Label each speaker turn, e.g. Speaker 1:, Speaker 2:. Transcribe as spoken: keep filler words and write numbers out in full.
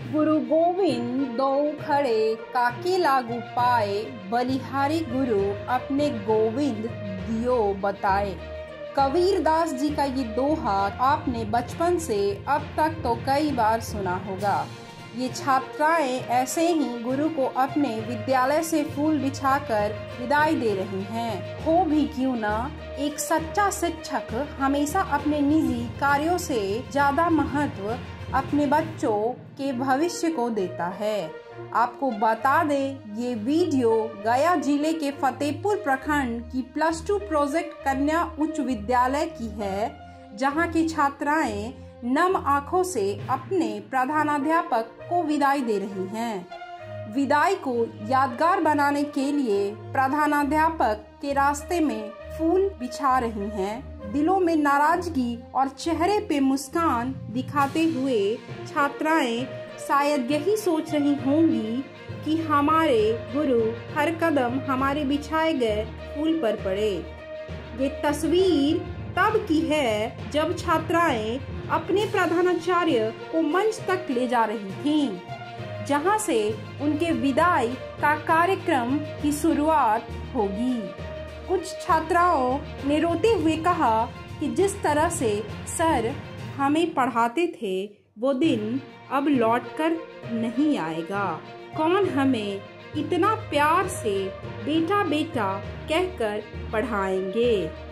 Speaker 1: गुरु गोविंद दो खड़े काके लागू पाए, बलिहारी गुरु अपने गोविंद दियो बताए। कबीरदास जी का ये दोहा आपने बचपन से अब तक तो कई बार सुना होगा। ये छात्राएं ऐसे ही गुरु को अपने विद्यालय से फूल बिछाकर विदाई दे रही हैं। हो भी क्यों ना, एक सच्चा शिक्षक हमेशा अपने निजी कार्यों से ज्यादा महत्व अपने बच्चों के भविष्य को देता है। आपको बता दें, ये वीडियो गया जिले के फतेहपुर प्रखंड की प्लस टू प्रोजेक्ट कन्या उच्च विद्यालय की है, जहां की छात्राएं नम आंखों से अपने प्रधानाध्यापक को विदाई दे रही हैं। विदाई को यादगार बनाने के लिए प्रधानाध्यापक के रास्ते में फूल बिछा रही हैं। दिलों में नाराजगी और चेहरे पे मुस्कान दिखाते हुए छात्राएं शायद यही सोच रही होंगी कि हमारे गुरु हर कदम हमारे बिछाए गए फूल पर पड़े। ये तस्वीर तब की है जब छात्राएं अपने प्रधानाचार्य को मंच तक ले जा रही थीं, जहां से उनके विदाई का कार्यक्रम की शुरुआत होगी। कुछ छात्राओं ने रोते हुए कहा कि जिस तरह से सर हमें पढ़ाते थे वो दिन अब लौटकर नहीं आएगा। कौन हमें इतना प्यार से बेटा बेटा कहकर पढ़ाएंगे।